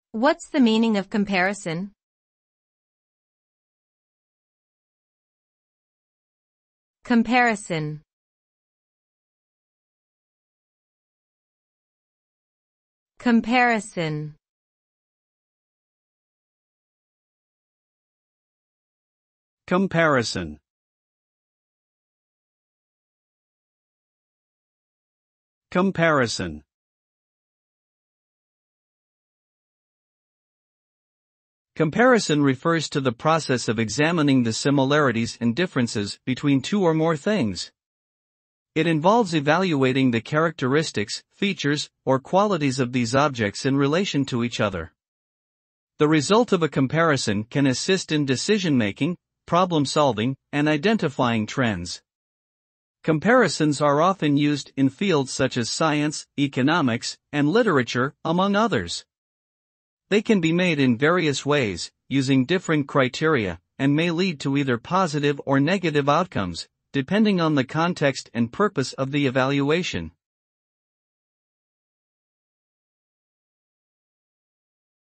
What's the meaning of comparison? Comparison. Comparison. Comparison. Comparison. Comparison refers to the process of examining the similarities and differences between two or more things. It involves evaluating the characteristics, features, or qualities of these objects in relation to each other. The result of a comparison can assist in decision-making, problem-solving, and identifying trends. Comparisons are often used in fields such as science, economics, and literature, among others. They can be made in various ways, using different criteria, and may lead to either positive or negative outcomes, depending on the context and purpose of the evaluation.